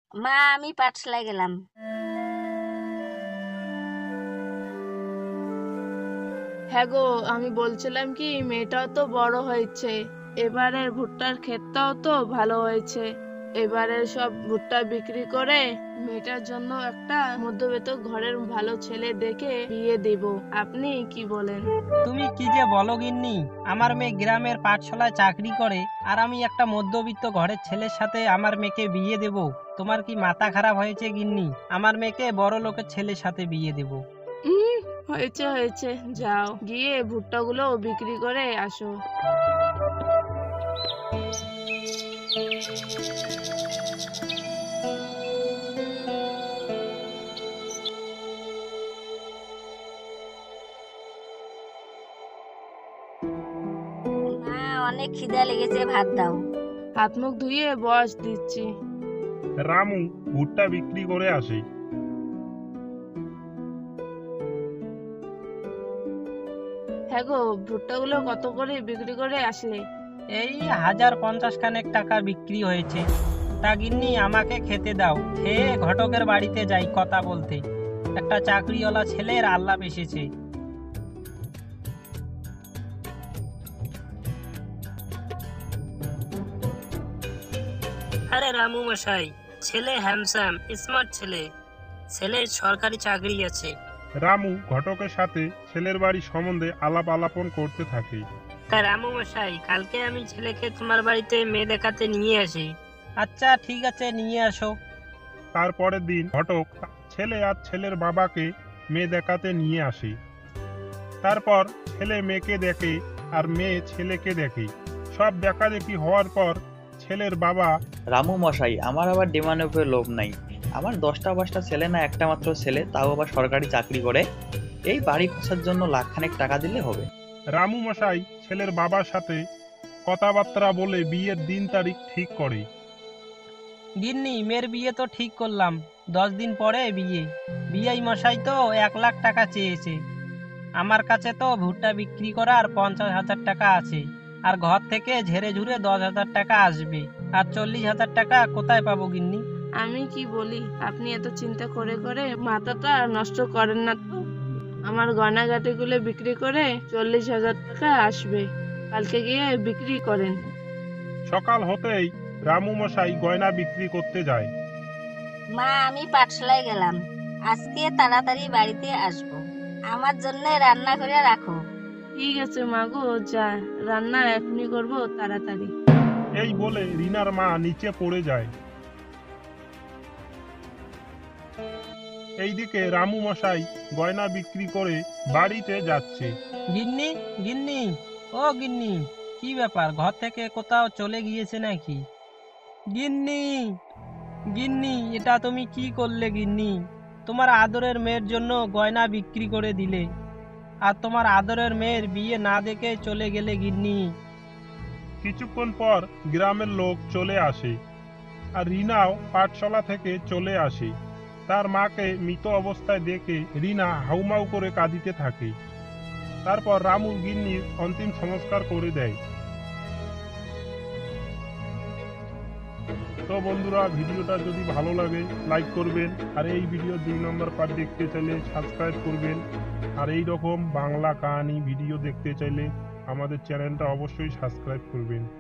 মা আমি পাঠশালায় গেলাম। হ্যাঁ গো, আমি বলছিলাম কি, মেয়েটাও তো বড় হয়েছে, এবারের ভুট্টার ক্ষেতটাও তো ভালো হয়েছে। এবারে সব ভুট্টা বিক্রি করে মেয়েটার জন্য একটা মধ্যবিত্ত ঘরের ভালো ছেলে দেখে বিয়ে দেব। আপনি কি বলেন? তুমি কি যে বলো গিন্নি, আমার মেয়ে গ্রামের পাঠশালায় চাকরি করে আর আমি একটা মধ্যবিত্ত ঘরের ছেলের সাথে আমার মেয়েকে বিয়ে দেব? তোমার কি মাথা খারাপ হয়েছে গিন্নি? আমার মেয়েকে বড় লোকের ছেলের সাথে বিয়ে দেব। উম হয়েছে হয়েছে, যাও গিয়ে ভুট্টাগুলো বিক্রি করে আসো। মা অনেক খিদা লেগেছে, ভাত দাও। হাত মুখ ধুয়ে বস দিচ্ছি। রামু ভুট্টা বিক্রি করে আসে। হ্যাঁ গো, ভুট্টাগুলো কত করে বিক্রি করে আসলে? এই 1050 খানেক টাকা বিক্রি হয়েছে। তা গিন্নি আমাকে খেতে দাও, খেয়ে ঘটকের বাড়িতে যাই কথা বলতে। একটা চাকরিওয়ালা ছেলের আল্লাপ এসেছে। আরে রামু মশাই, ছেলে হ্যান্ডসাম স্মার্ট ছেলে, ছেলের সরকারি চাকরি আছে। রামু ঘটকের সাথে ছেলের বাড়ি সম্বন্ধে আলাপ আলাপন করতে থাকে। তা রামু মশাই, কালকে আমি ছেলেকে তোমার বাড়িতে মেয়ে দেখাতে নিয়ে আসি। আচ্ছা ঠিক আছে, নিয়ে আসো। তারপরের দিন ঘটক ছেলে আর ছেলের বাবাকে মেয়ে দেখাতে নিয়ে আসে। তারপর ছেলে মেয়েকে দেখে আর মেয়ে ছেলেকে দেখে। সব দেখাদেখি হওয়ার পর ছেলের বাবা রামু মশাই, আমার আবার ডিমান্ডের উপরে লোভ নাই। আমার 10টা-5টা ছেলে না, একটা মাত্র ছেলে, তাও আবার সরকারি চাকরি করে। এই বাড়ি খসার জন্য লাখখানেক টাকা দিলে হবে। রামু মশাই ছেলের বাবার সাথে কথাবার্তা বলে বিয়ের দিন তারিখ ঠিক করে। গিন্নি মেয়ের বিয়ে তো ঠিক করলাম, 10 দিন পরে বিয়ে। বিয়াই মশাই তো 1 লাখ টাকা চেয়েছে। আমার কাছে তো ভুট্টা বিক্রি করার 50,000 টাকা আছে, আর ঘর থেকে ঝেড়ে ঝুড়ে 10,000 টাকা আসবে। আর 40,000 টাকা কোথায় পাবো গিন্নি? আমি কি বলি, আপনি এত চিন্তা করে করে মাথাটা নষ্ট করেন না তো। আমার গয়নাগাটিগুলো বিক্রি করে 40,000 টাকা আসবে, কালকে গিয়ে বিক্রি করেন। সকাল হতেই রামু মশাই গয়না বিক্রি করতে যায়। মা আমি পাঠশালায় গেলাম, আজকে তাড়াতাড়ি বাড়িতে আসবো। আমার জন্য রান্না করে রাখো। ঠিক আছে মাগো, যা, রান্না এখনই করবো তাড়াতাড়ি। এই বলে রিনার মা নিচে পড়ে যায়। এইদিকে রামু মশাই গয়না বিক্রি করে বাড়িতে যাচ্ছে। গিন্নি, গিন্নি, ও গিন্নি, কি ব্যাপার, ঘর থেকে কোথাও চলে গিয়েছে নাকি? গিন্নি, গিন্নি, এটা তুমি কি করলে গিন্নি? তোমার আদরের মেয়ের জন্য গয়না বিক্রি করে দিলে, আর তোমার আদরের মেয়ের বিয়ে না দেখে চলে গেলে গিন্নি। কিছুক্ষণ পর গ্রামের লোক চলে আসে, আর রিনাও পাঠশালা থেকে চলে আসে। তার মাকে মৃত অবস্থায় দেখে রিনা হাউমাউ করে কাঁদিতে থাকে। তারপর রামু গিন্নির অন্তিম সংস্কার করে দেয়। তো বন্ধুরা, ভিডিওটা যদি ভালো লাগে লাইক করবেন, আর এই ভিডিও 2 নম্বর পার্ট দেখতে চাইলে সাবস্ক্রাইব করবেন। আর এই রকম বাংলা কাহিনী ভিডিও দেখতে চাইলে আমাদের চ্যানেলটা অবশ্যই সাবস্ক্রাইব করবেন।